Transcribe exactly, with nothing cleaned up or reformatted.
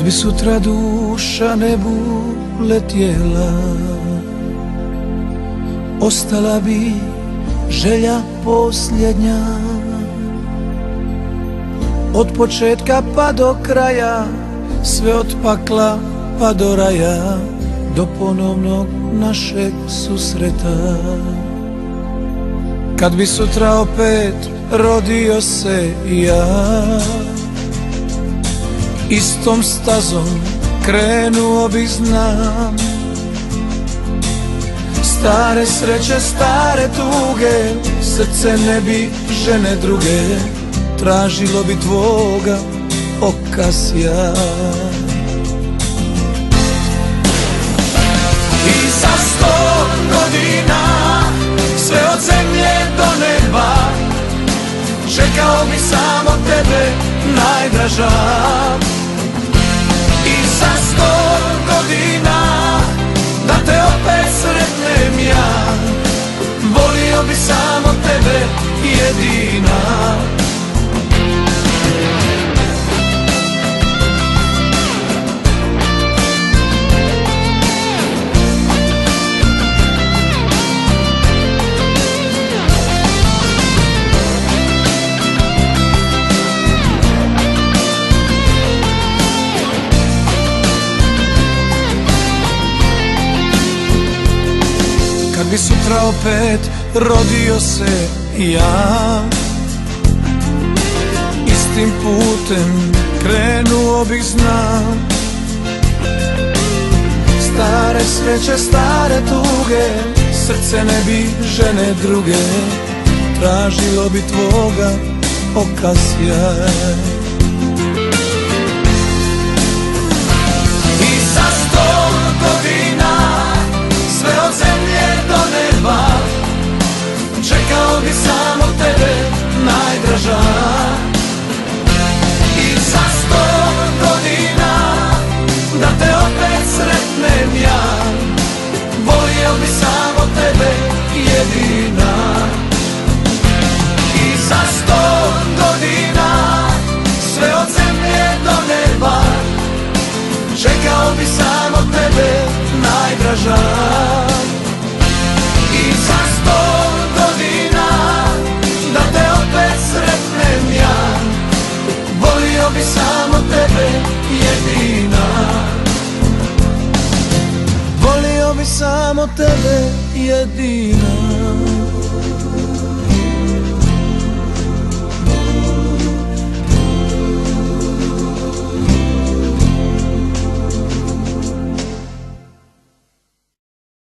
bi sutra duša nebu letjela, ostala bi želja posljednja. Od početka pa do kraja, sve od pakla pa do raja, do ponovnog našeg susreta. Kad bi sutra opet rodio se ja, istom stazom krenuo bi znam. Stare sreće, stare tuge, srce ne bi žene druge, tražilo bi tvoga oka sjaj. I za sto godina, sve od zemlje do neba, čekao bi samo tebe, najdraža. I za sto godina, da te opet sretnem ja, volio bi samo tebe, jedina. Kad bi sutra opet rodio se ja, istim putem krenuo bih znam. Stare sreće, stare tuge, srce ne bi žene druge, tražilo bi tvoga oka sjaj. I za sto godina, sve od zemlje do neba, čekao bi samo tebe, najdraža. I za sto godina, da te opet sretnem ja, volio bi samo tebe, jedina. I za sto godina, sve od zemlje do neba, čekao bi samo tebe, najdraža. I za sto godina, da te opet sretnem ja, volio bi samo tebe, jedina. Volio bi samo tebe, jedina.